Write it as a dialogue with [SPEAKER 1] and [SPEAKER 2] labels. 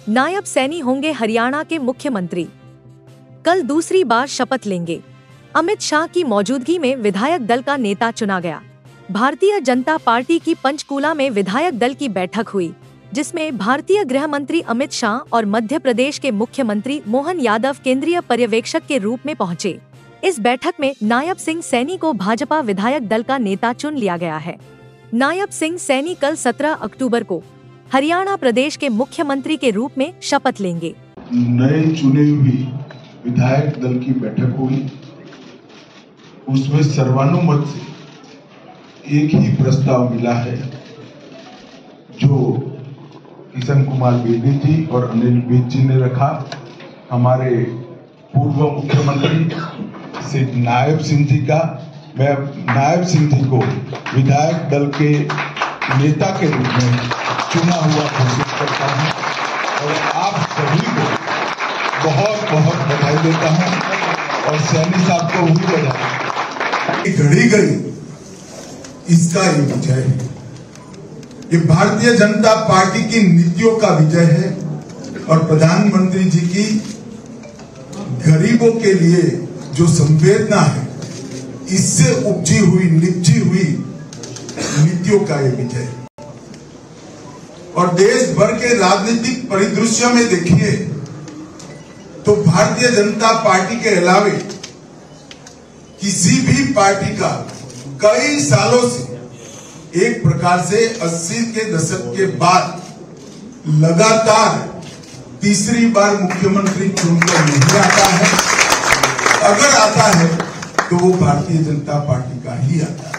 [SPEAKER 1] नायब सैनी होंगे हरियाणा के मुख्यमंत्री। कल दूसरी बार शपथ लेंगे। अमित शाह की मौजूदगी में विधायक दल का नेता चुना गया। भारतीय जनता पार्टी की पंचकूला में विधायक दल की बैठक हुई, जिसमें भारतीय गृह मंत्री अमित शाह और मध्य प्रदेश के मुख्यमंत्री मोहन यादव केंद्रीय पर्यवेक्षक के रूप में पहुंचे। इस बैठक में नायब सिंह सैनी को भाजपा विधायक दल का नेता चुन लिया गया है। नायब सिंह सैनी कल 17 अक्टूबर को हरियाणा प्रदेश के मुख्यमंत्री के रूप में शपथ लेंगे।
[SPEAKER 2] नए चुने हुए विधायक दल की बैठक हुई, उसमें सर्वानुमत से एक ही प्रस्ताव मिला है, जो किशन कुमार बेदी जी और अनिल विज जी ने रखा। हमारे पूर्व मुख्यमंत्री श्री नायब सिंह जी का, मैं नायब सिंह जी को विधायक दल के नेता के रूप में चुना हुआ घोषित करता हूं और आप सभी को बहुत बहुत बधाई देता हूं और सैनी साहब को भी बधाई।
[SPEAKER 3] घड़ी गई, इसका ये विजय है। ये भारतीय जनता पार्टी की नीतियों का विजय है और प्रधानमंत्री जी की गरीबों के लिए जो संवेदना है, इससे उपजी हुई निपजी हुई नीतियों का ये विजय है। और देश भर के राजनीतिक परिदृश्य में देखिए तो भारतीय जनता पार्टी के अलावे किसी भी पार्टी का कई सालों से एक प्रकार से 80 के दशक के बाद लगातार तीसरी बार मुख्यमंत्री चुनकर नहीं आता है। अगर आता है तो वो भारतीय जनता पार्टी का ही आता है।